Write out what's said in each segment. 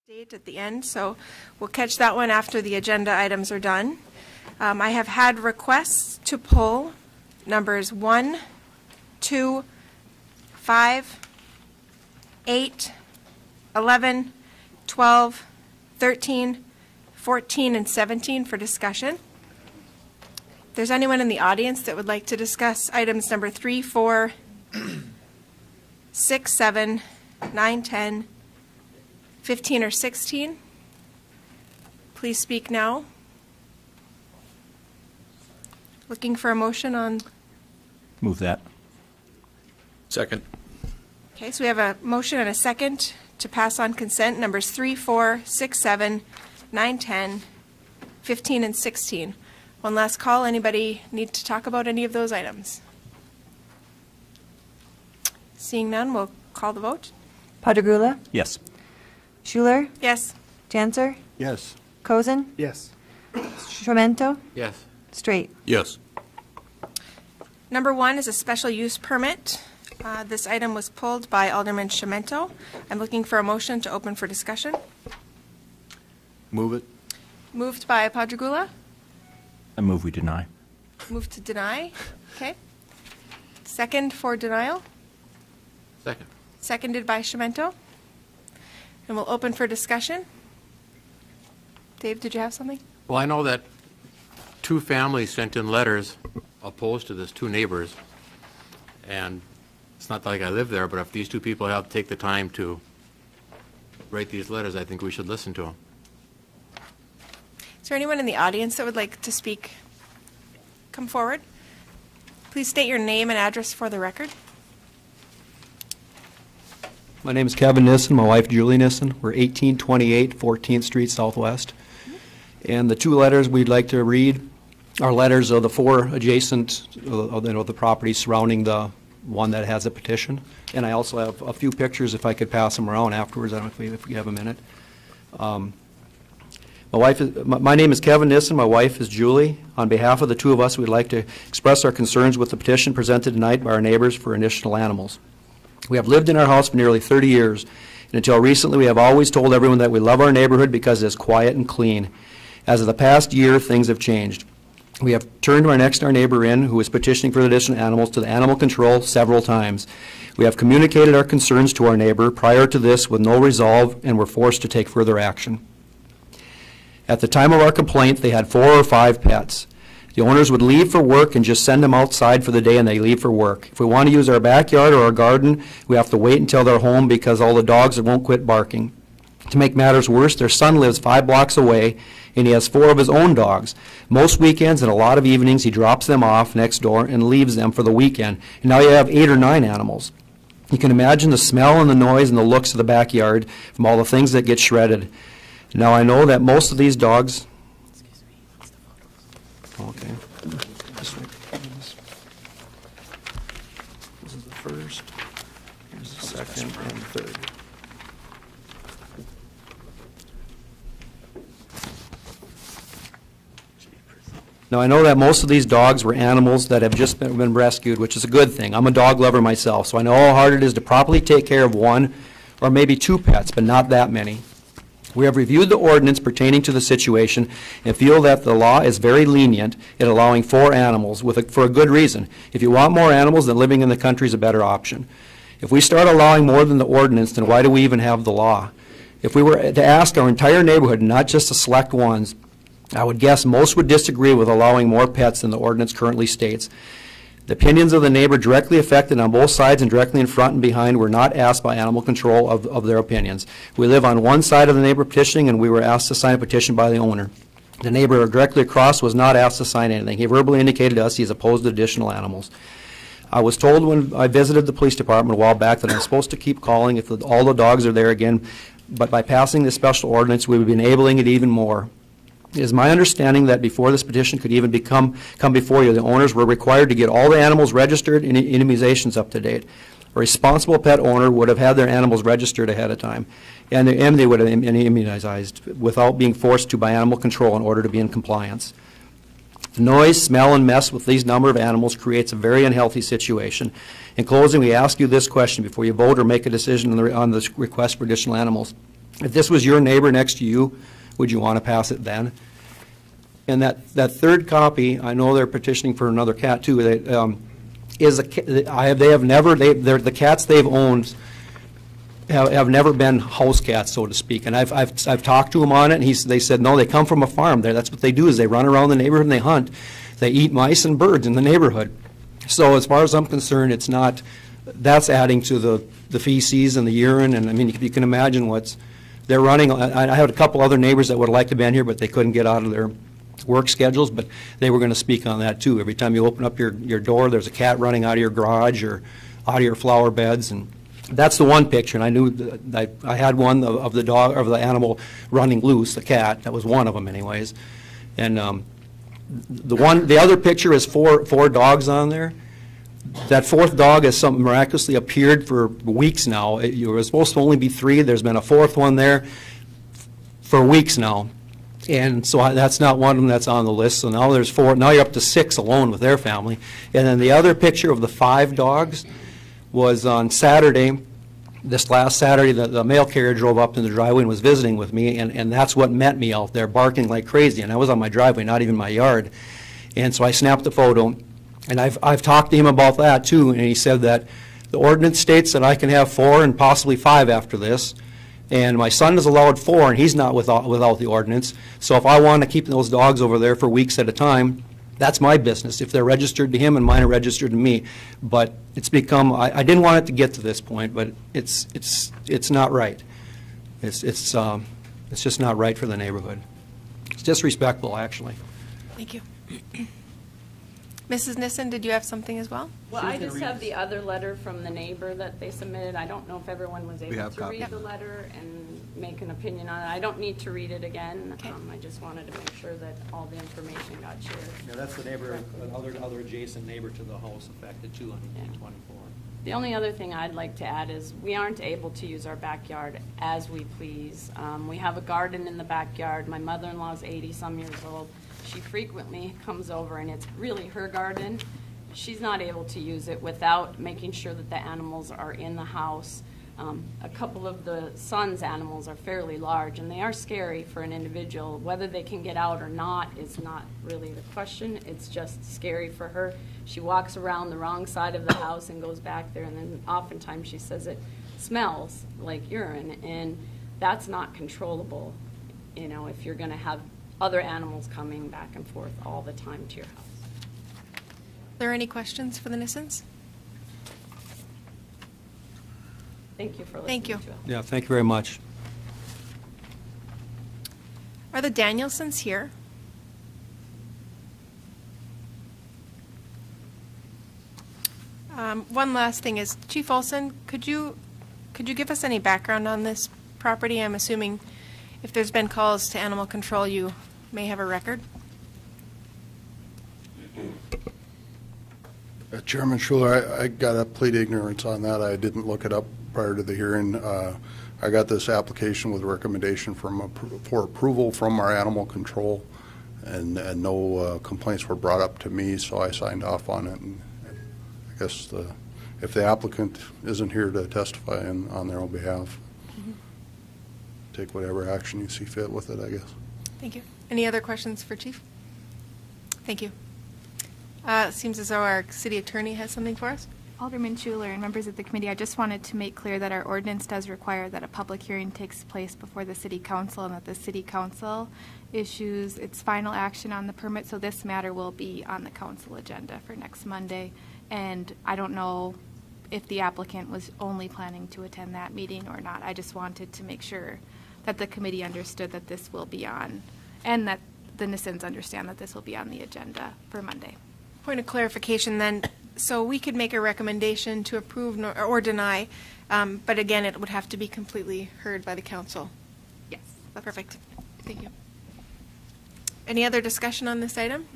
date at the end, so we'll catch that one after the agenda items are done. I have had requests to pull numbers 1, 2, 5, 8, 11, 12, 13, 14, and 17 for discussion. If there's anyone in the audience that would like to discuss items number 3, 4, 6, 7, 9, 10, 15 or 16, please speak now. Looking for a motion on. Move that. Second. Okay, so we have a motion and a second to pass on consent numbers 3, 4, 6, 7, 9, 10, 15, and 16. One last call. Anybody need to talk about any of those items? Seeing none, we'll call the vote. Padragula, Yes. Schuler, Yes. Janser, Yes. Cozen, Yes. Shremento, Yes. Straight. Yes. Number 1 is a special use permit. This item was pulled by Alderman Shremento. I'm looking for a motion to open for discussion. Move it. Moved by Padragula. I move we deny. Moved to deny. Okay. Second for denial. Second. Seconded by Shremento. And we'll open for discussion. Dave, did you have something? Well, I know that 2 families sent in letters opposed to this, 2 neighbors. And it's not like I live there, but if these 2 people have to take the time to write these letters, I think we should listen to them. Is there anyone in the audience that would like to speak? Come forward. Please state your name and address for the record. My name is Kevin Nissen, my wife Julie Nissen. We're 1828 14th Street Southwest. And the 2 letters we'd like to read are letters of the 4 adjacent the properties surrounding the one that has a petition. And I also have a few pictures if I could pass them around afterwards. I don't know if we have a minute. My name is Kevin Nissen. My wife is Julie. On behalf of the 2 of us, we'd like to express our concerns with the petition presented tonight by our neighbors for additional animals. We have lived in our house for nearly 30 years, and until recently we have always told everyone that we love our neighborhood because it is quiet and clean. As of the past year, things have changed. We have turned our next-door neighbor in, who is petitioning for additional animals, to the animal control several times. We have communicated our concerns to our neighbor prior to this with no resolve, and were forced to take further action. At the time of our complaint, they had 4 or 5 pets. The owners would leave for work and just send them outside for the day and they leave for work. If we want to use our backyard or our garden, we have to wait until they're home because all the dogs won't quit barking. To make matters worse, their son lives 5 blocks away and he has 4 of his own dogs. Most weekends and a lot of evenings he drops them off next door and leaves them for the weekend. And now you have 8 or 9 animals. You can imagine the smell and the noise and the looks of the backyard from all the things that get shredded. Now I know that most of these dogs. Okay. This is the first. Here's the second and third. Now I know that most of these dogs were animals that have just been rescued, which is a good thing. I'm a dog lover myself, so I know how hard it is to properly take care of 1 or maybe 2 pets, but not that many. We have reviewed the ordinance pertaining to the situation and feel that the law is very lenient in allowing 4 animals for a good reason. If you want more animals, then living in the country is a better option. If we start allowing more than the ordinance, then why do we even have the law? If we were to ask our entire neighborhood, not just the select ones, I would guess most would disagree with allowing more pets than the ordinance currently states. The opinions of the neighbor directly affected on both sides and directly in front and behind were not asked by animal control of their opinions. We live on one side of the neighbor petitioning, and we were asked to sign a petition by the owner. The neighbor directly across was not asked to sign anything. He verbally indicated to us he is opposed to additional animals. I was told when I visited the police department a while back that I'm supposed to keep calling if all the dogs are there again, but by passing this special ordinance, we would be enabling it even more. It is my understanding that before this petition could even come before you, the owners were required to get all the animals registered and immunizations up to date. A responsible pet owner would have had their animals registered ahead of time, and they would have been immunized without being forced to by animal control in order to be in compliance. The noise, smell, and mess with these number of animals creates a very unhealthy situation. In closing, we ask you this question before you vote or make a decision on this request for additional animals. If this was your neighbor next to you, would you want to pass it then? And that third copy, I know they're petitioning for another cat too. The cats they've owned have never been house cats, so to speak. And I've talked to them on it, and they said no, they come from a farm. That's what they do, is they run around the neighborhood and they hunt. They eat mice and birds in the neighborhood. So as far as I'm concerned, it's not. That's adding to the feces and the urine, and I mean you can imagine they're running. I had a couple other neighbors that would have liked to have been here, but they couldn't get out of their work schedules, but they were going to speak on that too. Every time you open up your door, there's a cat running out of your garage or out of your flower beds, and that's the one picture. And I knew that I had one of the dog, of the animal running loose, the cat. That was one of them, anyways. And the other picture is four dogs on there. That fourth dog has something miraculously appeared for weeks now. You were supposed to only be 3. There's been a fourth one there for weeks now. And so that's not one of them that's on the list. So now there's 4. Now you're up to 6 alone with their family. And then the other picture of the 5 dogs was on Saturday. This last Saturday, the mail carrier drove up in the driveway and was visiting with me, and that's what met me out there, barking like crazy. And I was on my driveway, not even my yard. And so I snapped the photo. And I've talked to him about that too, and he said that the ordinance states that I can have 4 and possibly 5 after this. And my son is allowed 4, and he's not without the ordinance. So if I want to keep those dogs over there for weeks at a time, that's my business. If they're registered to him and mine are registered to me. But it's become, I didn't want it to get to this point, but it's not right. It's just not right for the neighborhood. It's disrespectful, actually. Thank you. Mrs. Nissen, did you have something as well? Well, I just have the other letter from the neighbor that they submitted. I don't know if everyone was able to read the letter and make an opinion on it. I don't need to read it again. Okay. I just wanted to make sure that all the information got shared. Yeah, that's the neighbor, other adjacent neighbor to the house affected too on 1824. The only other thing I'd like to add is we aren't able to use our backyard as we please. We have a garden in the backyard. My mother-in-law's 80-some years old. She frequently comes over, and it's really her garden. She's not able to use it without making sure that the animals are in the house. A couple of the son's animals are fairly large, and they are scary for an individual. Whether they can get out or not is not really the question. It's just scary for her. She walks around the wrong side of the house and goes back there, and then oftentimes she says it smells like urine, and that's not controllable, you know, if you're going to have other animals coming back and forth all the time to your house. Are there any questions for the Nissens? Thank you for listening Thank you. to us. Yeah, thank you very much. Are the Danielsons here? One last thing is, Chief Olson, could you give us any background on this property? I'm assuming if there's been calls to animal control, you may have a record. Chairman Schuler, I got to plead ignorance on that. I didn't look it up prior to the hearing. I got this application with recommendation for approval from our animal control, and no complaints were brought up to me, so I signed off on it. And I guess if the applicant isn't here to testify on their own behalf, take whatever action you see fit with it, I guess. Thank you. Any other questions for Chief? Thank you. It seems as though our city attorney has something for us. Alderman Schuler and members of the committee, I just wanted to make clear that our ordinance does require that a public hearing takes place before the city council, and that the city council issues its final action on the permit. So this matter will be on the council agenda for next Monday. And I don't know if the applicant was only planning to attend that meeting or not. I just wanted to make sure that the committee understood that this will be on, and that the Nissens understand that this will be on the agenda for Monday. Point of clarification then, so we could make a recommendation to approve or deny, but again, it would have to be completely heard by the council. Yes. Perfect. Thank you. Any other discussion on this item?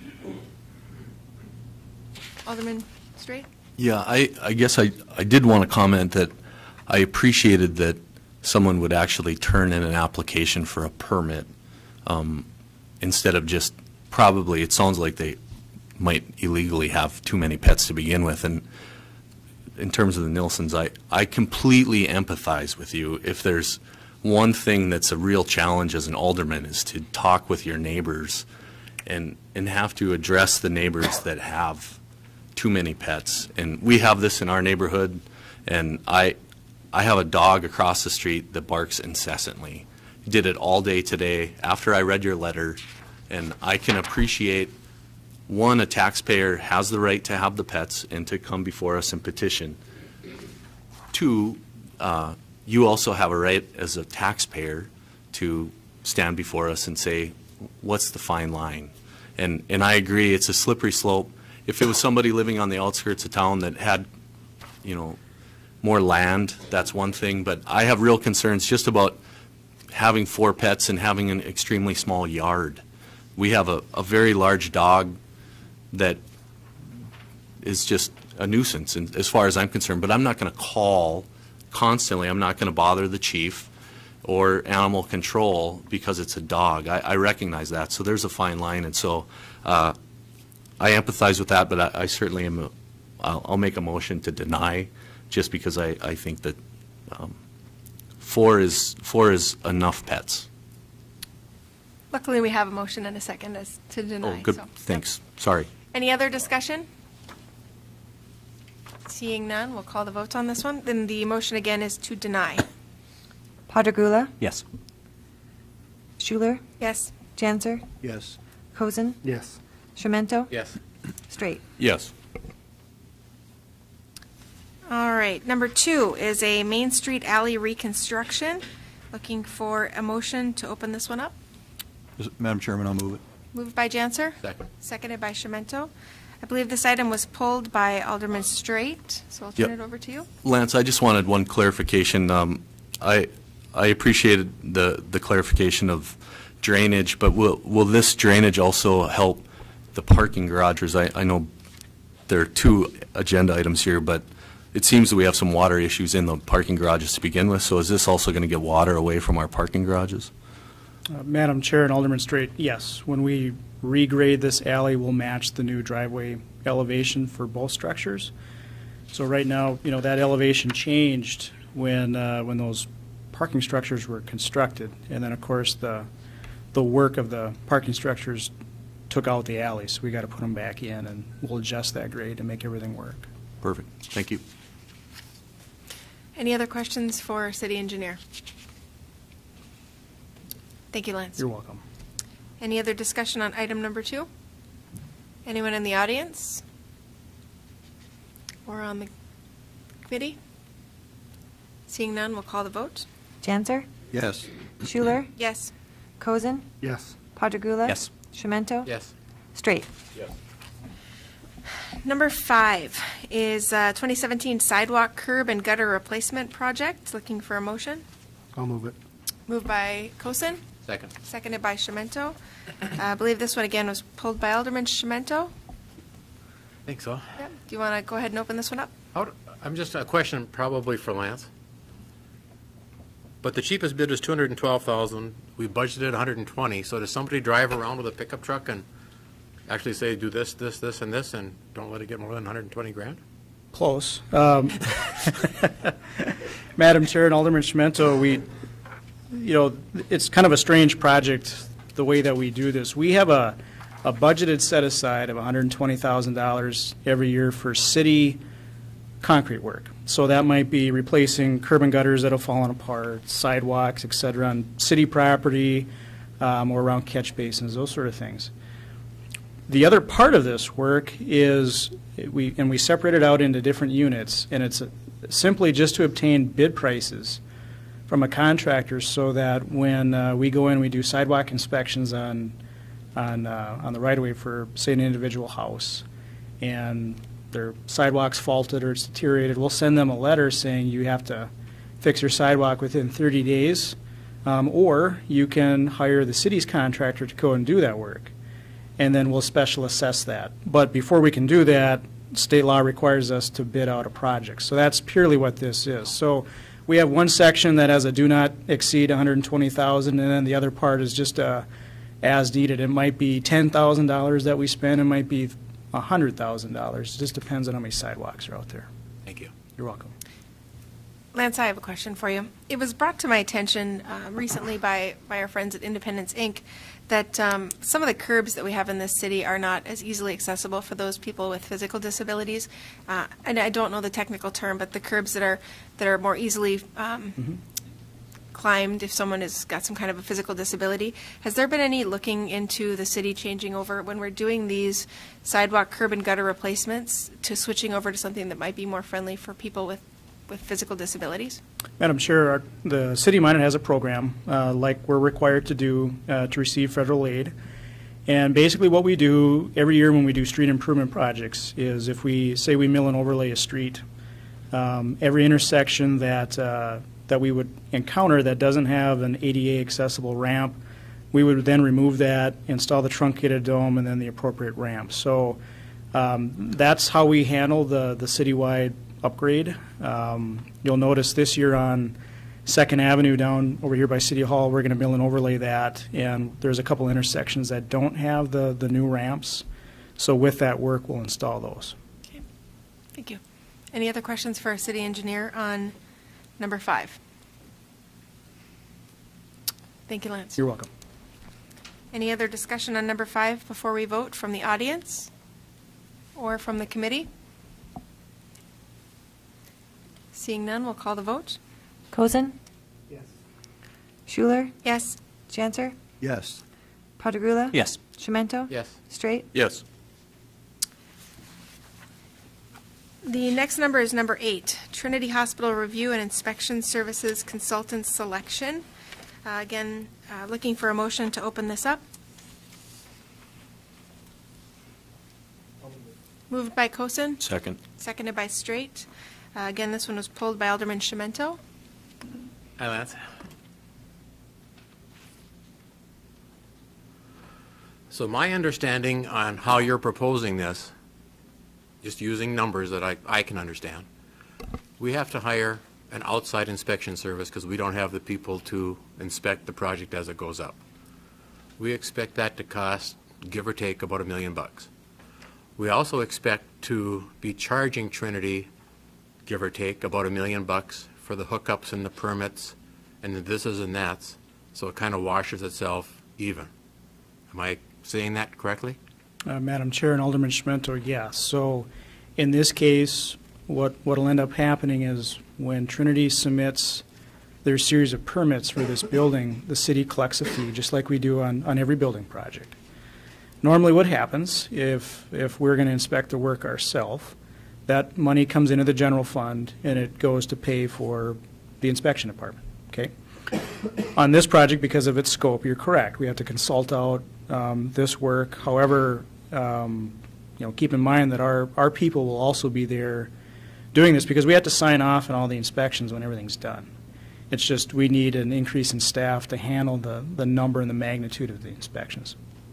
Alderman Straight? Yeah, I guess I did want to comment that I appreciated that someone would actually turn in an application for a permit instead of just, probably, it sounds like they might illegally have too many pets to begin with. And in terms of the Nilsons, I completely empathize with you. If there's one thing that's a real challenge as an alderman is to talk with your neighbors and have to address the neighbors that have too many pets. And we have this in our neighborhood, and I have a dog across the street that barks incessantly. Did it all day today after I read your letter, and I can appreciate, one, a taxpayer has the right to have the pets and to come before us and petition. Two, you also have a right as a taxpayer to stand before us and say, what's the fine line? And I agree, it's a slippery slope. If it was somebody living on the outskirts of town that had, you know, more land, that's one thing. But I have real concerns just about having 4 pets and having an extremely small yard. We have a very large dog that is just a nuisance as far as I'm concerned. But I'm not going to call constantly. I'm not going to bother the chief or animal control because it's a dog. I recognize that. So there's a fine line. And so I empathize with that, but I certainly am. I'll make a motion to deny, just because I think that 4 is enough pets. Luckily, we have a motion and a second as to deny. Oh, good. so- Thanks. Sorry. Any other discussion? Seeing none, we'll call the votes on this one. Then the motion again is to deny. Padragula, Yes. Schuler, Yes. Janser, Yes. Cozen, Yes. Shermento, Yes. Straight. Yes. All right. Number 2 is a Main Street alley reconstruction. Looking for a motion to open this one up. Madam Chairman, I'll move it. Moved by Janser. Second. Seconded by Shermento. I believe this item was pulled by Alderman Straight, so I'll turn Yep. it over to you. Lance, I just wanted one clarification. I appreciated the clarification of drainage, but will this drainage also help the parking garages? I know there are 2 agenda items here, but it seems that we have some water issues in the parking garages to begin with, so is this also going to get water away from our parking garages? Madam Chair and Alderman Straight, yes. When we regrade this alley, we'll match the new driveway elevation for both structures. So right now, you know, that elevation changed when those parking structures were constructed. And then, of course, the work of the parking structures took out the alley, so we got to put them back in, and we'll adjust that grade to make everything work. Perfect. Thank you. Any other questions for City Engineer? Thank you, Lance. You're welcome. Any other discussion on item number 2? Anyone in the audience? Or on the committee? Seeing none, we'll call the vote. Janser, Yes. Schuler, Yes. Cozen, Yes. Padragula. Yes. Shermento. Yes. Straight. Number 5 is 2017 sidewalk curb and gutter replacement project. Looking for a motion. I'll move it. Moved by Cosen, Second. seconded by Shermento. I believe this one again was pulled by Alderman Shermento. Think so. Yep. Do you want to go ahead and open this one up? I'm just a question probably for Lance. But the cheapest bid was $212,000. We budgeted $120,000. So does somebody drive around with a pickup truck and actually say, do this, this, this, and this, and don't let it get more than $120,000? Close. Madam Chair and Alderman Shermento, it's kind of a strange project, the way that we do this. We have a budgeted set aside of $120,000 every year for city concrete work. So that might be replacing curb and gutters that have fallen apart, sidewalks, et cetera, on city property, or around catch basins, those sort of things. The other part of this work is, we separate it out into different units, and it's simply just to obtain bid prices from a contractor so that when we go in, we do sidewalk inspections on the right-of-way for, say, an individual house, and their sidewalk's faulted or it's deteriorated, we'll send them a letter saying you have to fix your sidewalk within 30 days, or you can hire the city's contractor to go and do that work, and then we'll special assess that. But before we can do that, state law requires us to bid out a project. So that's purely what this is. So we have one section that has a do not exceed $120,000, and then the other part is just as needed. It might be $10,000 that we spend, it might be $100,000. It just depends on how many sidewalks are out there. Thank you. You're welcome. Lance, I have a question for you. It was brought to my attention recently by our friends at Independence, Inc., that some of the curbs that we have in this city are not as easily accessible for those people with physical disabilities. And I don't know the technical term, but the curbs that are more easily climbed if someone has got some kind of a physical disability. Has there been any looking into the city changing over, when we're doing these sidewalk curb and gutter replacements, to switching over to something that might be more friendly for people with physical disabilities? Madam Chair, the city of Minot has a program like we're required to do to receive federal aid. And basically what we do every year when we do street improvement projects is, if we say we mill and overlay a street, every intersection that we would encounter that doesn't have an ADA accessible ramp, we would then remove that, install the truncated dome, and then the appropriate ramp. So that's how we handle the citywide upgrade. You'll notice this year on 2nd Avenue down over here by City Hall, we're going to mill and overlay that, and there's a couple intersections that don't have the new ramps. So with that work, we'll install those. Okay. Thank you. Any other questions for our city engineer on number 5? Thank you, Lance. You're welcome. Any other discussion on number 5 before we vote from the audience or from the committee? Seeing none, we'll call the vote. Cozen? Yes. Schuler? Yes. Chancer? Yes. Paudagula? Yes. Chimento? Yes. Straight? Yes. The next number is number 8, Trinity Hospital Review and Inspection Services Consultant Selection. Again, looking for a motion to open this up. Moved by Cozen, Second. seconded by Straight. Again, this one was pulled by Alderman Chimento. Hi, Lance. So my understanding on how you're proposing this, just using numbers that I can understand, we have to hire an outside inspection service because we don't have the people to inspect the project as it goes up. We expect that to cost, give or take, about $1 million. We also expect to be charging Trinity, give or take, about $1 million for the hookups and the permits and the thises and that's, so it kind of washes itself even. Am I saying that correctly? Madam Chair and Alderman Chimento, yes. So in this case, what'll end up happening is when Trinity submits their series of permits for this building, the city collects a fee, just like we do on every building project. Normally what happens, if we're going to inspect the work ourselves, that money comes into the general fund and it goes to pay for the inspection department, okay? On this project, because of its scope, you're correct. We have to consult out this work. However, keep in mind that our people will also be there doing this because we have to sign off on all the inspections when everything's done. It's just we need an increase in staff to handle the number and the magnitude of the inspections.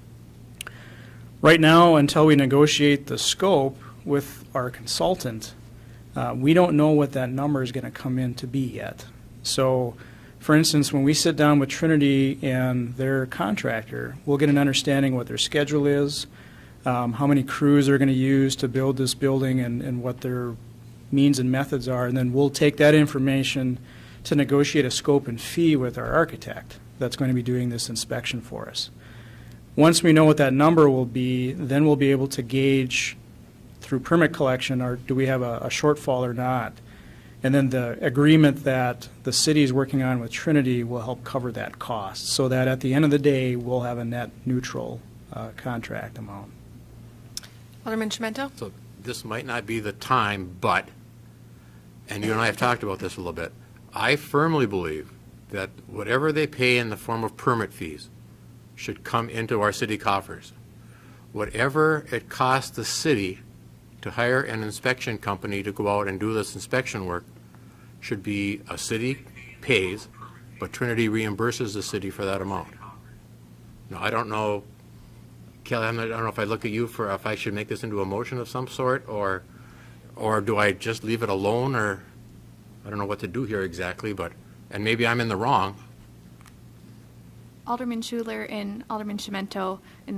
Right now, until we negotiate the scope with our consultant, we don't know what that number is going to come in to be yet. So, for instance, when we sit down with Trinity and their contractor, we'll get an understanding what their schedule is, how many crews they're going to use to build this building, and what their means and methods are, and then we'll take that information to negotiate a scope and fee with our architect that's going to be doing this inspection for us. Once we know what that number will be, then we'll be able to gauge through permit collection, or do we have a shortfall or not? And then the agreement that the city is working on with Trinity will help cover that cost, so that at the end of the day, we'll have a net neutral contract amount. Alderman Chimento? So this might not be the time, but, and you and I have talked about this a little bit, I firmly believe that whatever they pay in the form of permit fees should come into our city coffers. Whatever it costs the city to hire an inspection company to go out and do this inspection work should be a city pays, but Trinity reimburses the city for that amount. Now, I don't know, Kelly, I don't know if I look at you for if I should make this into a motion of some sort, or do I just leave it alone, or I don't know what to do here exactly, but, and maybe I'm in the wrong. Alderman Schuler and Alderman Chimento, and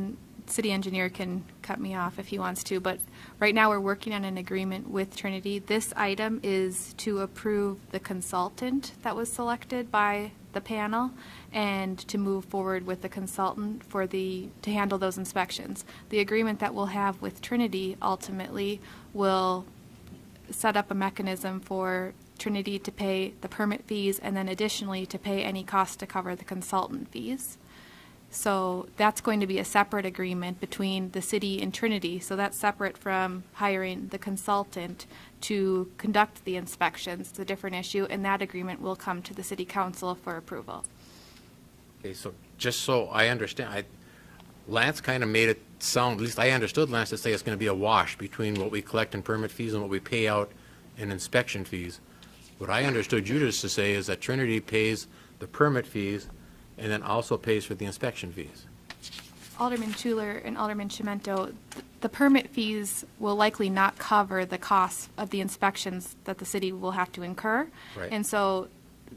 city engineer can cut me off if he wants to, but right now we're working on an agreement with Trinity. This item is to approve the consultant that was selected by the panel and to move forward with the consultant to handle those inspections. The agreement that we'll have with Trinity ultimately will set up a mechanism for Trinity to pay the permit fees and then additionally to pay any costs to cover the consultant fees. So that's going to be a separate agreement between the city and Trinity. So that's separate from hiring the consultant to conduct the inspections. It's a different issue, and that agreement will come to the city council for approval. Okay, so just so I understand, Lance kind of made it sound, at least I understood Lance to say it's going to be a wash between what we collect in permit fees and what we pay out in inspection fees. What I understood you just to say is that Trinity pays the permit fees and then also pays for the inspection fees. Alderman Schuler and Alderman Chimento, the permit fees will likely not cover the costs of the inspections that the city will have to incur. Right. And so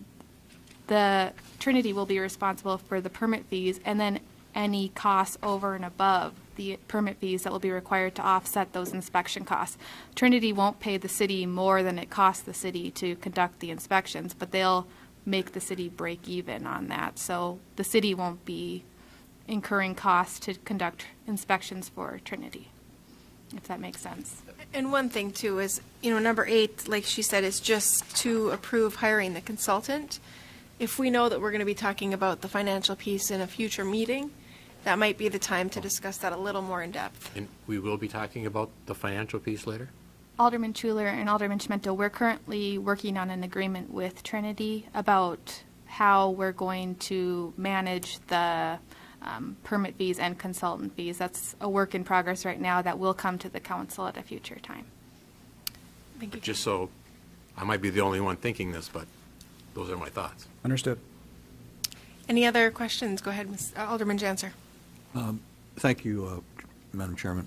the Trinity will be responsible for the permit fees and then any costs over and above the permit fees that will be required to offset those inspection costs. Trinity won't pay the city more than it costs the city to conduct the inspections, but they'll make the city break even on that. So the city won't be incurring costs to conduct inspections for Trinity, if that makes sense. And one thing too is, number 8, like she said, is just to approve hiring the consultant. If we know that we're going to be talking about the financial piece in a future meeting, that might be the time to discuss that a little more in depth. And we will be talking about the financial piece later? Alderman Schuler and Alderman Chimento, we're currently working on an agreement with Trinity about how we're going to manage the permit fees and consultant fees. That's a work in progress right now that will come to the council at a future time. Thank you. Just so, I might be the only one thinking this, but those are my thoughts. Understood. Any other questions? Go ahead, Alderman Janser. Thank you, Madam Chairman.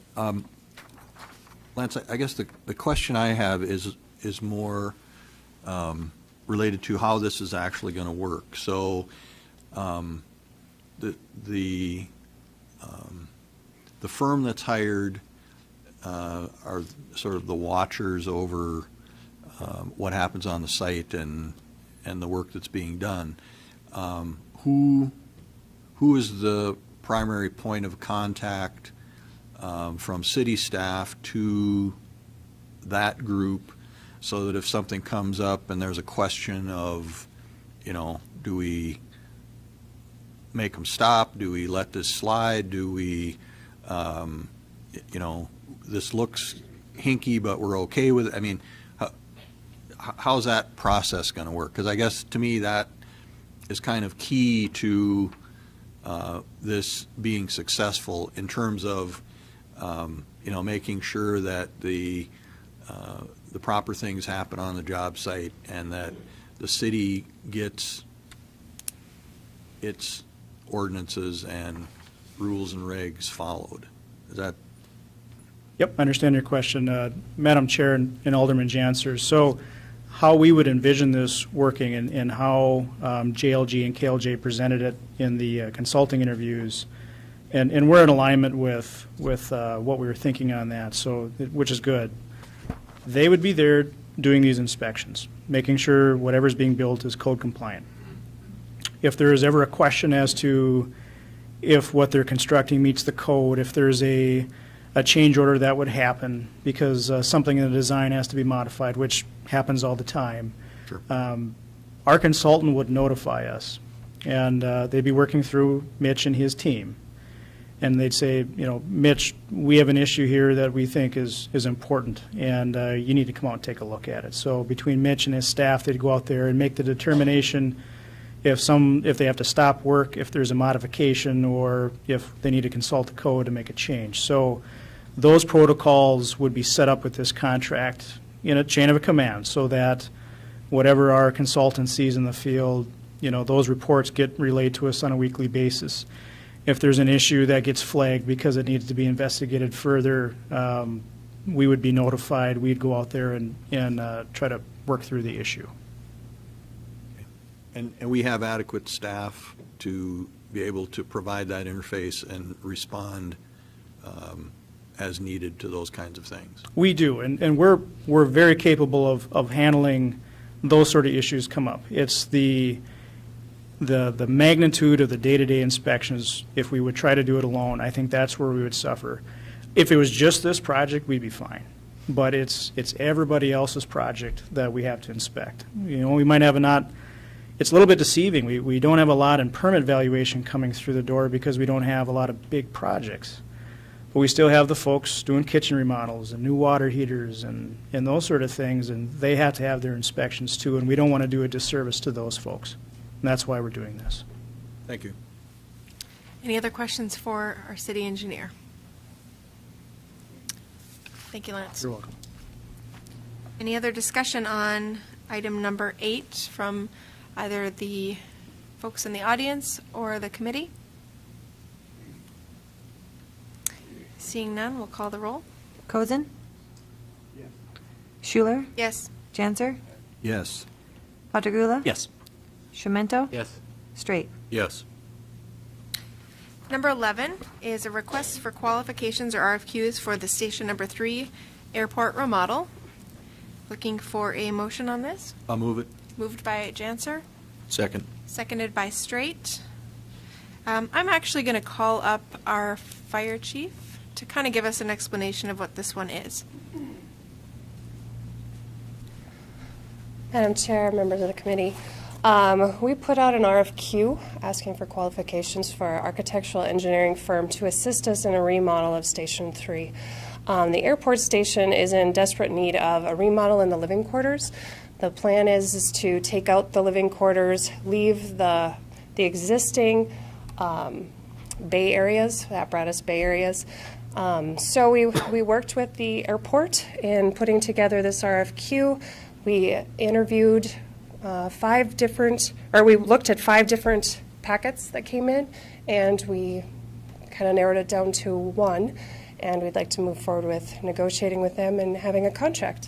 Lance, I guess the question I have is more related to how this is actually going to work. So the firm that's hired are sort of the watchers over what happens on the site and the work that's being done. Who is the primary point of contact from city staff to that group, so that if something comes up and there's a question of, do we make them stop? Do we let this slide? Do we, this looks hinky, but we're okay with it? I mean, how's that process going to work? Because I guess to me that is kind of key to this being successful in terms of making sure that the proper things happen on the job site and that the city gets its ordinances and rules and regs followed. Is that? Yep, I understand your question, Madam Chair and Alderman Janser. So how we would envision this working and how JLG and KLJ presented it in the consulting interviews, and we're in alignment with what we were thinking on that, so which is good. They would be there doing these inspections, making sure whatever's being built is code compliant. If there is ever a question as to if what they're constructing meets the code, if there's a change order that would happen because something in the design has to be modified, which happens all the time. Sure. Our consultant would notify us, and they'd be working through Mitch and his team. And they'd say, Mitch, we have an issue here that we think is important, and you need to come out and take a look at it. So between Mitch and his staff, they'd go out there and make the determination if they have to stop work, if there's a modification, or if they need to consult the code to make a change. So those protocols would be set up with this contract in a chain of command, so that whatever our consultant sees in the field, those reports get relayed to us on a weekly basis. If there's an issue that gets flagged because it needs to be investigated further, we would be notified. We'd go out there and try to work through the issue. And we have adequate staff to be able to provide that interface and respond as needed to those kinds of things? We do, and we're very capable of handling those sort of issues come up. It's the magnitude of the day-to-day inspections. If we would try to do it alone, I think that's where we would suffer. If it was just this project, we'd be fine. But it's everybody else's project that we have to inspect. You know, we might have it's a little bit deceiving. We don't have a lot in permit valuation coming through the door because we don't have a lot of big projects. But we still have the folks doing kitchen remodels and new water heaters and those sort of things, and they have to have their inspections too, and we don't want to do a disservice to those folks. And that's why we're doing this. Thank you. Any other questions for our city engineer? Thank you, Lance. You're welcome. Any other discussion on item number 8 from either the folks in the audience or the committee? Seeing none, we'll call the roll. Cozen? Schuler? Yes. Janser? Yes. Patriggula? Yes. Schumento? Yes. Straight. Yes. Number 11 is a request for qualifications or RFQs for the Station Number 3 airport remodel. Looking for a motion on this. I'll move it. Moved by Janser, Second. seconded by Straight. I'm actually going to call up our fire chief to kind of give us an explanation of what this one is. Madam Chair, members of the committee, we put out an RFQ asking for qualifications for our architectural engineering firm to assist us in a remodel of Station 3. The airport station is in desperate need of a remodel in the living quarters. The plan is to take out the living quarters, leave the existing bay areas, apparatus bay areas. So we worked with the airport in putting together this RFQ. We interviewed we looked at 5 different packets that came in, and we kind of narrowed it down to one, and we'd like to move forward with negotiating with them and having a contract.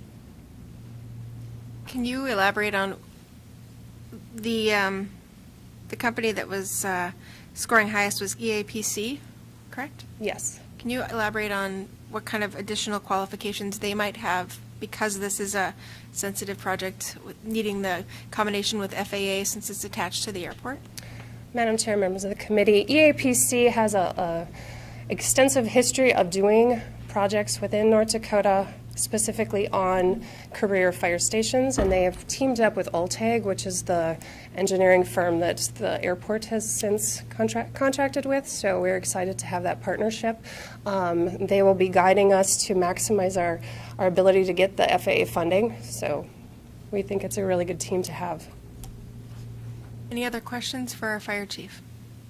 Can you elaborate on the company that was scoring highest was EAPC, correct? Yes. Can you elaborate on what kind of additional qualifications they might have because this is a sensitive project needing the combination with FAA since it's attached to the airport? Madam Chair, members of the committee, EAPC has a extensive history of doing projects within North Dakota, specifically on career fire stations, and they have teamed up with Ultag, which is the engineering firm that the airport has since contracted with, so we're excited to have that partnership. They will be guiding us to maximize our ability to get the FAA funding, so we think it's a really good team to have. Any other questions for our fire chief?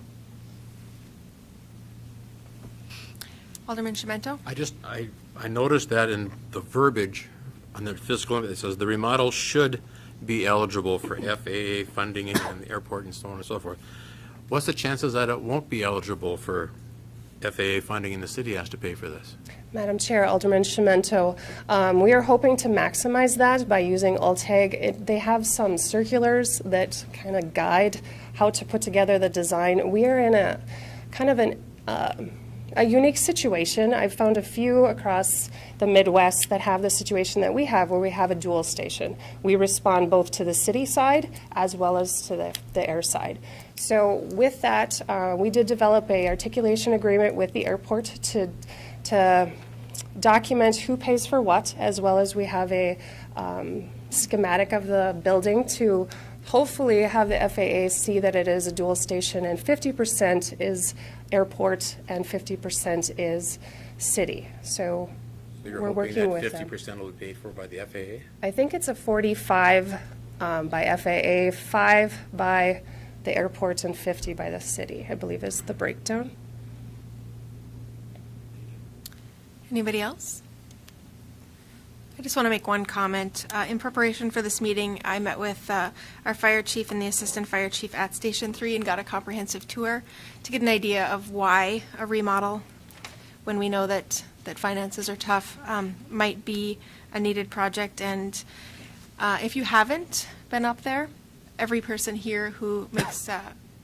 Alderman Schumento? I noticed that in the verbiage on the fiscal, it says the remodel should be eligible for FAA funding in the airport and so on and so forth. What's the chances that it won't be eligible for FAA funding and the city has to pay for this? Madam Chair, Alderman Schumento, we are hoping to maximize that by using Ultag. They have some circulars that kind of guide how to put together the design. We are in a kind of a unique situation. I've found a few across the Midwest that have the situation that we have, where we have a dual station. We respond both to the city side as well as to the air side. So with that, we did develop a articulation agreement with the airport to document who pays for what, as well as we have a schematic of the building to hopefully have the FAA see that it is a dual station, and 50% is airport and 50% is city. So we're working with them. You're hoping that 50% will be paid for by the FAA? I think it's a 45 by FAA, 5 by the airport, and 50 by the city, I believe is the breakdown. Anybody else? I just want to make one comment. In preparation for this meeting, I met with our fire chief and the assistant fire chief at Station 3 and got a comprehensive tour to get an idea of why a remodel, when we know that finances are tough, might be a needed project. And if you haven't been up there, every person here who makes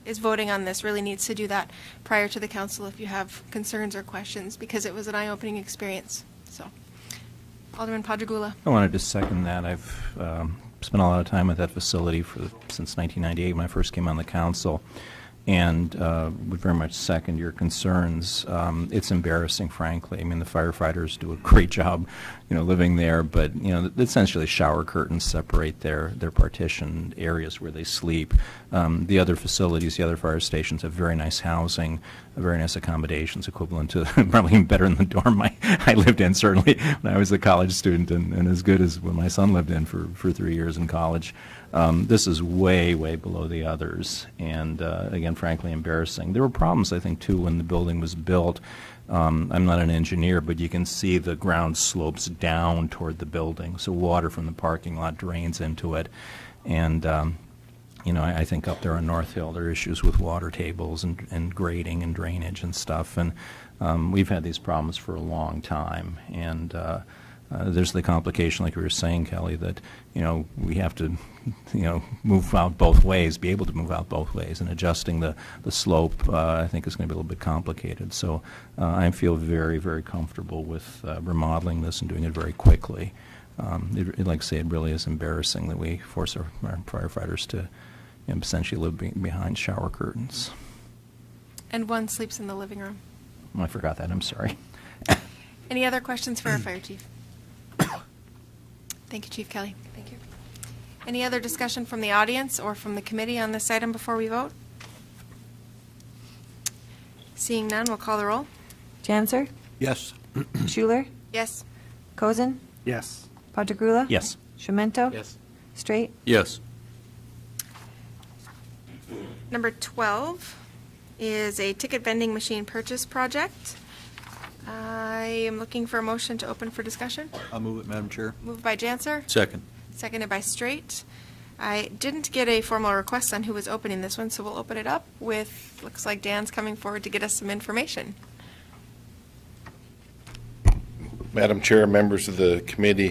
is voting on this really needs to do that prior to the council if you have concerns or questions, because it was an eye-opening experience. So, Alderman Padragula. I wanted to second that. I've spent a lot of time at that facility since 1998 when I first came on the council, and would very much second your concerns. It's embarrassing, frankly. I mean, the firefighters do a great job, living there, but, essentially shower curtains separate their partitioned areas where they sleep. The other facilities, the other fire stations have very nice housing, very nice accommodations, equivalent to probably even better than the dorm I lived in, certainly, when I was a college student, and as good as what my son lived in for 3 years in college. This is way, way below the others, and again, frankly, embarrassing. There were problems, I think, too, when the building was built. I'm not an engineer, but you can see the ground slopes down toward the building, so water from the parking lot drains into it. And I think up there on North Hill there are issues with water tables and grading and drainage and stuff, and we've had these problems for a long time. And there's the complication, like we were saying, Kelly, that we have to move out both ways, be able to move out both ways, and adjusting the slope I think is going to be a little bit complicated. So I feel very, very comfortable with remodeling this and doing it very quickly. Like I say, it really is embarrassing that we force our firefighters to essentially live behind shower curtains. And one sleeps in the living room. Oh, I forgot that. I'm sorry. Any other questions for our fire chief? Thank you, Chief Kelly. Thank you. Any other discussion from the audience or from the committee on this item before we vote? Seeing none, we'll call the roll. Janser, Yes. Schuler, Yes. Cozen, Yes. Padragula. Yes. Shemento. Yes. Straight. Yes. Number 12 is a ticket vending machine purchase project. I am looking for a motion to open for discussion. I'll move it, Madam Chair. Moved by Janser, Second. seconded by Straight. I didn't get a formal request on who was opening this one, so we'll open it up with, looks like Dan's coming forward to get us some information. Madam Chair, members of the committee,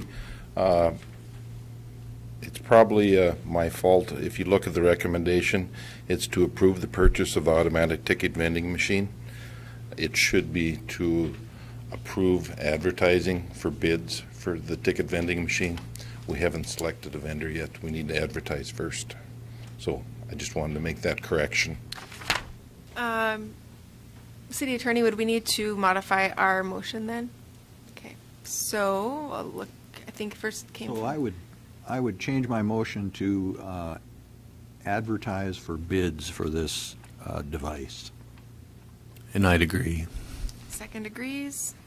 it's probably my fault. If you look at the recommendation, it's to approve the purchase of the automatic ticket vending machine. It should be to approve advertising for bids for the ticket vending machine. We haven't selected a vendor yet. We need to advertise first. So I just wanted to make that correction. City Attorney, would we need to modify our motion then? Okay, so I'll look, I think first came So from. I would change my motion to advertise for bids for this device. And I'd agree. Second agrees.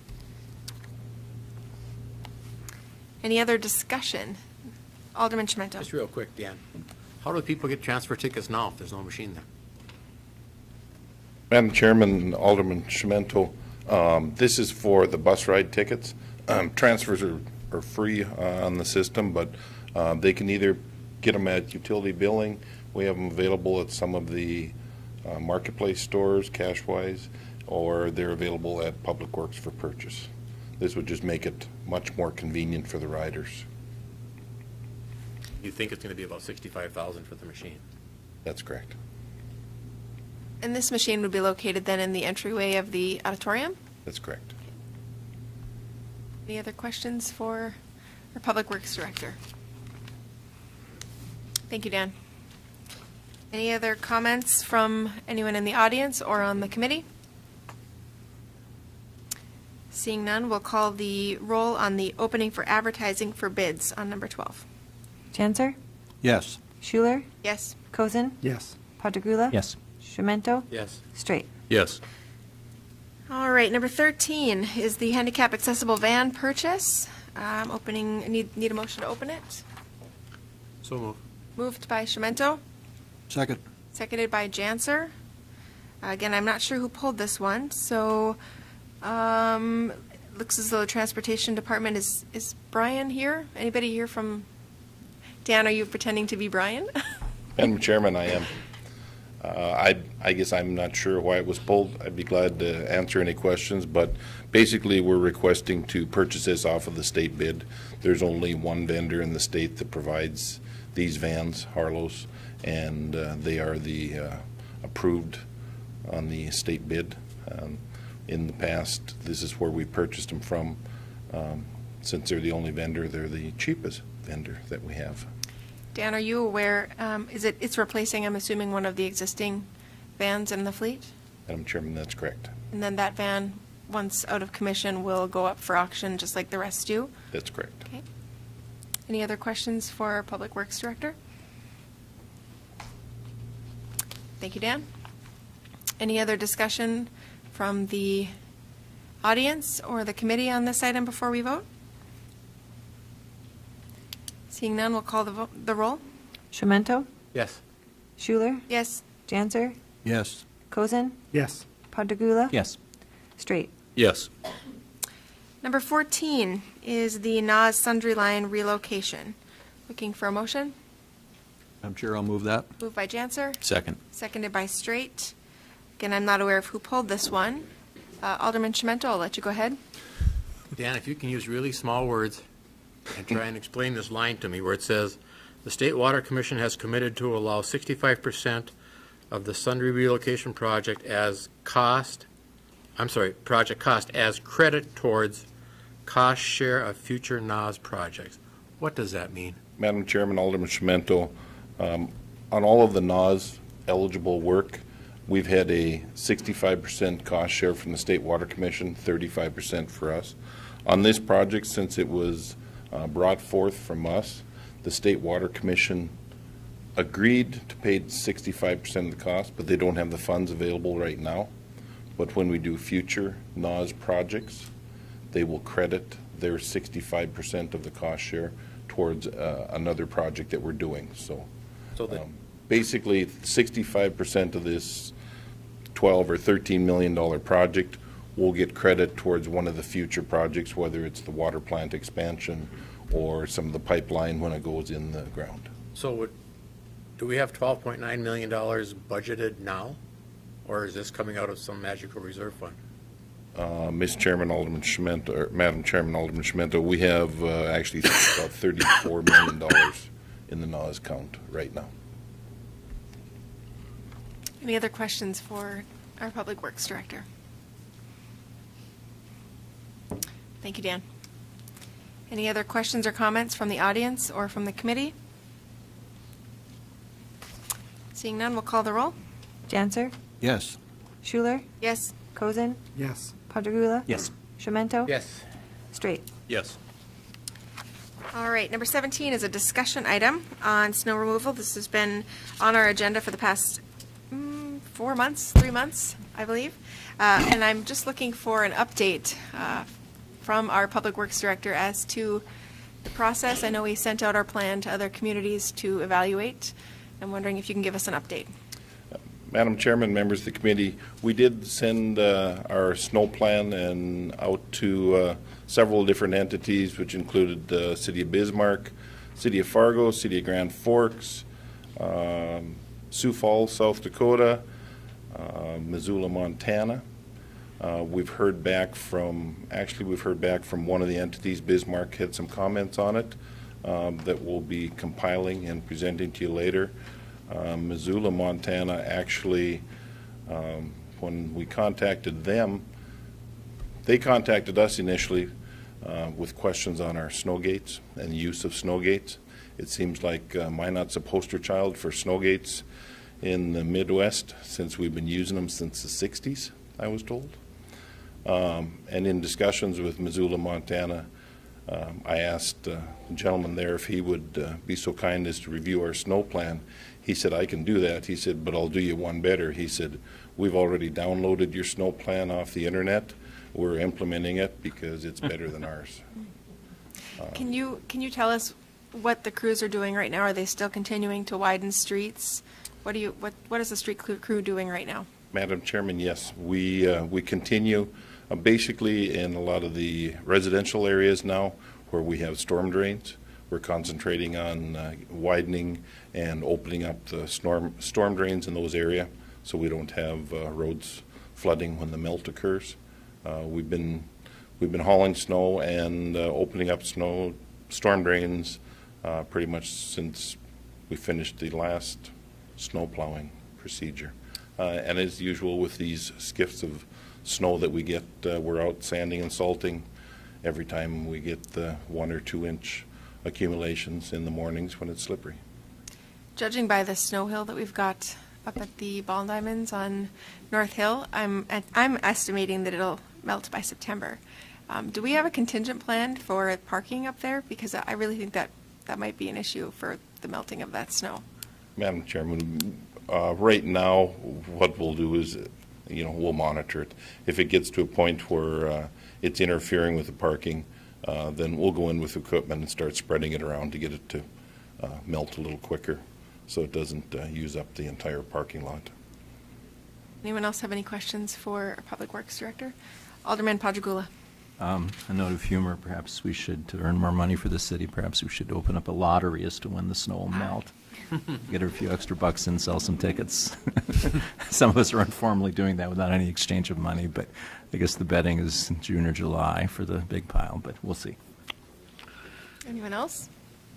Any other discussion? Alderman Schmento. Just real quick, Dan. How do people get transfer tickets now if there's no machine there? Madam Chairman, Alderman Shemento, this is for the bus ride tickets. Transfers are free on the system, but they can either get them at utility billing. We have them available at some of the marketplace stores, Cashwise, or they're available at Public Works for purchase. This would just make it much more convenient for the riders. You think it's going to be about $65,000 for the machine? That's correct. And this machine would be located then in the entryway of the auditorium? That's correct. Any other questions for our Public Works Director? Thank you, Dan. Any other comments from anyone in the audience or on the committee? Seeing none, we'll call the roll on the opening for advertising for bids on number 12. Janser, Yes. Schuler, Yes. Cozen, Yes. Padragula. Yes. Shemento. Yes. Straight. Yes. All right, number 13 is the handicap accessible van purchase. Need a motion to open it. So move. Moved by Shemento, Second. seconded by Janser. Again, I'm not sure who pulled this one, so looks as though the Transportation Department is Brian here? Anybody here from, Dan, are you pretending to be Brian? Madam Chairman, I am. I guess I'm not sure why it was pulled. I'd be glad to answer any questions, but basically we're requesting to purchase this off of the state bid. There's only one vendor in the state that provides these vans, Harlow's, and they are the approved on the state bid. In the past, this is where we purchased them from. Since they're the only vendor, they're the cheapest vendor that we have. Dan, are you aware, it's replacing, I'm assuming, one of the existing vans in the fleet? Madam Chairman, that's correct. And then that van, once out of commission, will go up for auction just like the rest do? That's correct. Okay. Any other questions for our Public Works Director? Thank you, Dan. Any other discussion from the audience or the committee on this item before we vote? Seeing none, we'll call the roll. Shemento? Yes. Schuler? Yes. Janser? Yes. Cozen? Yes. Pontagula? Yes. Straight. Yes. Number 14 is the NAS Sundry Line relocation. Looking for a motion? Madam Chair, I'll move that. Moved by Janser, Second. seconded by Straight. Again, I'm not aware of who pulled this one. Alderman Chimento, I'll let you go ahead. Dan, if you can use really small words and try and explain this line to me where it says, the State Water Commission has committed to allow 65% of the Sundry relocation project project cost as credit towards cost share of future NAS projects. What does that mean? Madam Chairman, Alderman Chimento, on all of the NAS eligible work, we've had a 65% cost share from the State Water Commission, 35% for us. On this project, since it was brought forth from us, the State Water Commission agreed to pay 65% of the cost, but they don't have the funds available right now. But when we do future NAS projects, they will credit their 65% of the cost share towards another project that we're doing. So basically, 65% of this $12 or $13 million project will get credit towards one of the future projects, whether it's the water plant expansion or some of the pipeline when it goes in the ground. So do we have $12.9 million budgeted now? Or is this coming out of some magical reserve fund? Mr. Chairman, Alderman Chimento, or Madam Chairman, Alderman Chimento, we have actually about $34 million in the NAS account right now. Any other questions for our Public Works Director? Thank you, Dan. Any other questions or comments from the audience or from the committee? Seeing none, we'll call the roll. Janser? Yes. Schuler? Yes. Cozen? Yes. Pontagula? Yes. Shemento? Yes. Straight. Yes. All right, number 17 is a discussion item on snow removal. This has been on our agenda for the past 3 months, I believe. And I'm just looking for an update from our Public Works Director as to the process. I know we sent out our plan to other communities to evaluate. I'm wondering if you can give us an update. Madam Chairman, members of the committee, we did send our snow plan out to several different entities, which included the City of Bismarck, City of Fargo, City of Grand Forks, Sioux Falls, South Dakota, Missoula, Montana. We've heard back from one of the entities. Bismarck had some comments on it that we'll be compiling and presenting to you later. Missoula, Montana, actually, when we contacted them, they contacted us initially with questions on our snow gates and the use of snow gates. It seems like Minot's a poster child for snow gates in the Midwest, since we've been using them since the 60s, I was told. And in discussions with Missoula, Montana, I asked the gentleman there if he would be so kind as to review our snow plan. He said, I can do that. He said, but I'll do you one better. He said, we've already downloaded your snow plan off the internet. We're implementing it because it's better than ours. Can you tell us what the crews are doing right now? Are they still continuing to widen streets? What is the street crew doing right now? Madam Chairman, yes. We continue basically in a lot of the residential areas now where we have storm drains. We're concentrating on widening and opening up the storm drains in those areas so we don't have roads flooding when the melt occurs. We've been hauling snow and opening up storm drains pretty much since we finished the last snow plowing procedure. And as usual with these skiffs of snow that we get, we're out sanding and salting every time we get the 1 or 2 inch accumulations in the mornings when it's slippery. Judging by the snow hill that we've got up at the Ball Diamonds on North Hill, I'm estimating that it'll melt by September. Do we have a contingent plan for parking up there? Because I really think that might be an issue for the melting of that snow. Madam Chairman, right now, what we'll do is, we'll monitor it. If it gets to a point where it's interfering with the parking, then we'll go in with equipment and start spreading it around to get it to melt a little quicker so it doesn't use up the entire parking lot. Anyone else have any questions for our Public Works Director? Alderman Padragula. A note of humor, perhaps we should, to earn more money for the city, perhaps we should open up a lottery as to when the snow will melt. Get a few extra bucks and sell some tickets. Some of us are informally doing that without any exchange of money, but I guess the betting is June or July for the big pile, but we'll see. Anyone else?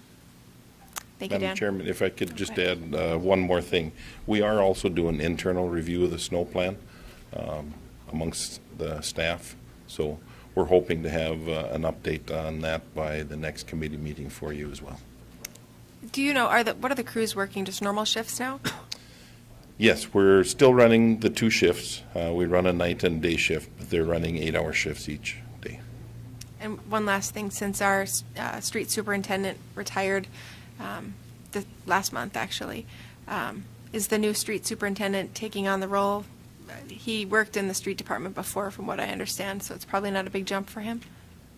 Thank you, Dan. Madam Chairman, if I could just add one more thing. We are also doing internal review of the snow plan amongst the staff, so we're hoping to have an update on that by the next committee meeting for you as well. Do you know, what are the crews working, just normal shifts now? Yes, we're still running the 2 shifts. We run a night and day shift, but they're running 8-hour shifts each day. And one last thing, since our street superintendent retired last month, actually, is the new street superintendent taking on the role? He worked in the street department before, from what I understand, so it's probably not a big jump for him.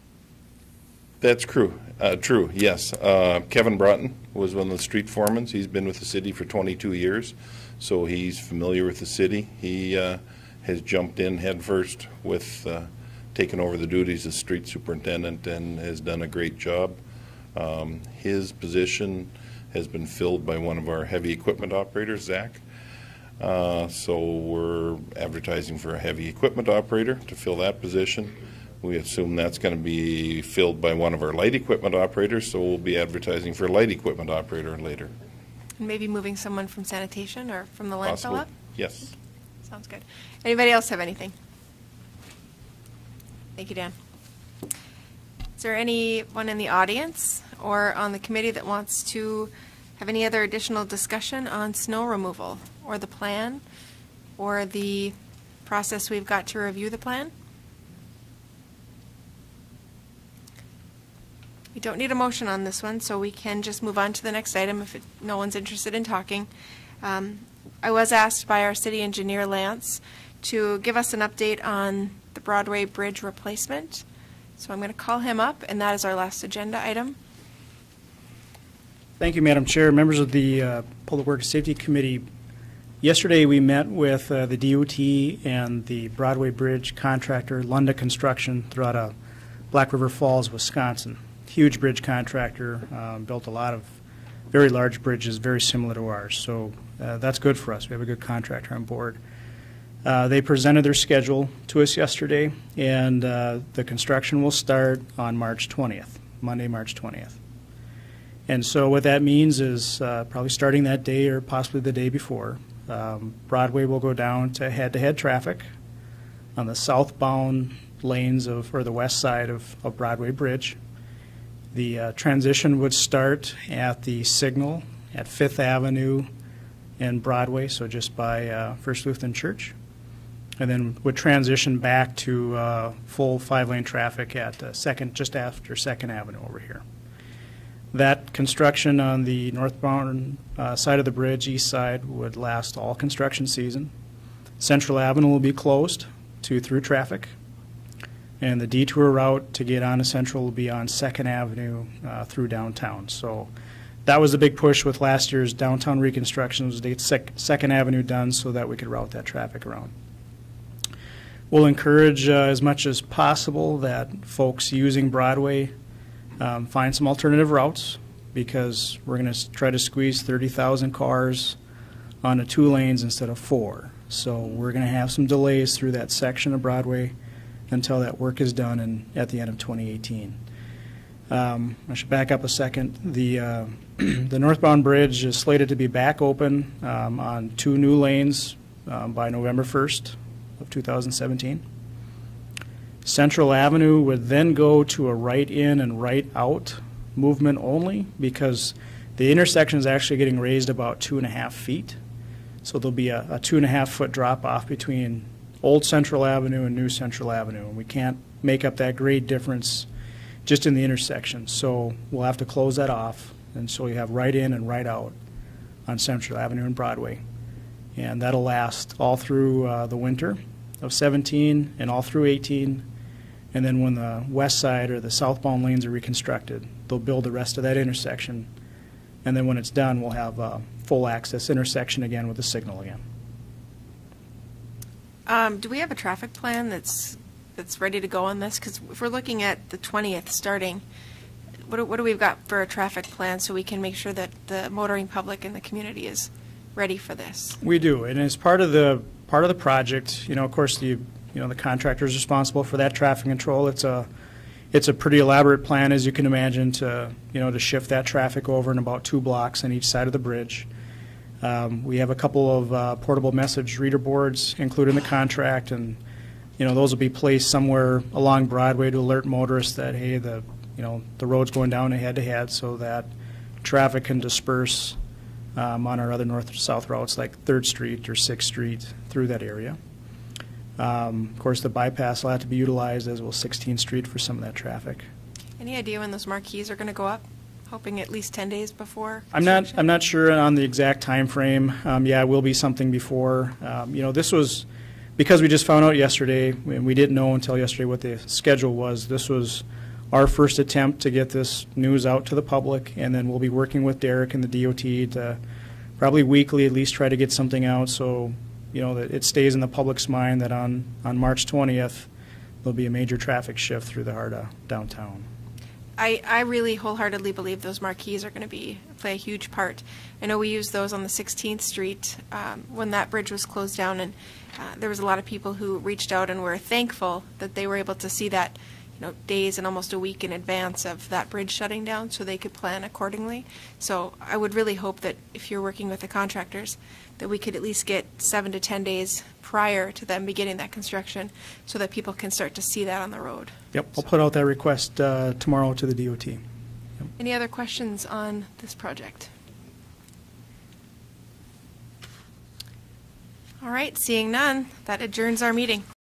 That's true, yes. Kevin Broughton was one of the street foremans. He's been with the city for 22 years, so he's familiar with the city. He has jumped in headfirst with taking over the duties as street superintendent and has done a great job. His position has been filled by one of our heavy equipment operators, Zach. So we're advertising for a heavy equipment operator to fill that position. We assume that's going to be filled by one of our light equipment operators, so we'll be advertising for a light equipment operator later. And maybe moving someone from sanitation or from the landfill Possibly. up? Yes. Sounds good. Anybody else have anything? Thank you, Dan. Is there anyone in the audience or on the committee that wants to have any other additional discussion on snow removal or the plan or the process we've got to review the plan? We don't need a motion on this one, so we can just move on to the next item if no one's interested in talking. I was asked by our city engineer, Lance, to give us an update on the Broadway Bridge replacement. So I'm going to call him up, and that is our last agenda item. Thank you, Madam Chair. Members of the Public Works Safety Committee, yesterday we met with the DOT and the Broadway Bridge contractor, Lunda Construction, throughout Black River Falls, Wisconsin. Huge bridge contractor, built a lot of very large bridges, very similar to ours. So that's good for us. We have a good contractor on board. They presented their schedule to us yesterday, and the construction will start on March 20th, Monday, March 20th. And so what that means is probably starting that day or possibly the day before, Broadway will go down to head-to-head traffic on the southbound lanes or the west side of Broadway Bridge. The transition would start at the signal at 5th Avenue and Broadway, so just by First Lutheran Church, and then would transition back to full 5-lane traffic at just after 2nd Avenue over here. That construction on the northbound side of the bridge, east side, would last all construction season. Central Avenue will be closed to through traffic, and the detour route to get onto Central will be on 2nd Avenue through downtown. So that was the big push with last year's downtown reconstruction, was to get 2nd Avenue done so that we could route that traffic around. We'll encourage as much as possible that folks using Broadway find some alternative routes, because we're going to try to squeeze 30,000 cars onto 2 lanes instead of 4. So we're going to have some delays through that section of Broadway until that work is done at the end of 2018. I should back up a second. The northbound bridge is slated to be back open on 2 new lanes by November 1st of 2017. Central Avenue would then go to a right-in and right-out movement only because the intersection is actually getting raised about 2.5 feet. So there'll be a 2.5-foot drop-off between Old Central Avenue and New Central Avenue. And we can't make up that grade difference just in the intersection. So we'll have to close that off. And so you have right-in and right-out on Central Avenue and Broadway. And that'll last all through the winter of 17 and all through 18. And then when the west side or the southbound lanes are reconstructed, they'll build the rest of that intersection. And then when it's done, we'll have a full access intersection again with a signal again. Do we have a traffic plan that's ready to go on this? Because if we're looking at the 20th starting, what do we've got for a traffic plan so we can make sure that the motoring public and the community is ready for this? We do, and as part of the project, of course, the contractor is responsible for that traffic control. It's a pretty elaborate plan, as you can imagine, to shift that traffic over in about 2 blocks on each side of the bridge. We have a couple of portable message reader boards included in the contract, and those will be placed somewhere along Broadway to alert motorists that, hey, the road's going down head-to-head, so that traffic can disperse on our other north-south routes like 3rd Street or 6th Street through that area. Of course, the bypass will have to be utilized, as will 16th Street for some of that traffic. Any idea when those marquees are going to go up? Hoping at least 10 days before? I'm not sure on the exact time frame. Yeah, it will be something before. This was because we just found out yesterday, and we didn't know until yesterday what the schedule was. This was our first attempt to get this news out to the public, and then we'll be working with Derek and the DOT to probably weekly at least try to get something out so that it stays in the public's mind that on March 20th there'll be a major traffic shift through the heart of downtown. I really wholeheartedly believe those marquees are going to play a huge part. I know we used those on the 16th Street when that bridge was closed down, and there was a lot of people who reached out and were thankful that they were able to see that days and almost a week in advance of that bridge shutting down so they could plan accordingly. So I would really hope that if you're working with the contractors that we could at least get 7 to 10 days prior to them beginning that construction so that people can start to see that on the road. Yep, I'll put out that request tomorrow to the DOT. Yep. Any other questions on this project? All right, seeing none, that adjourns our meeting.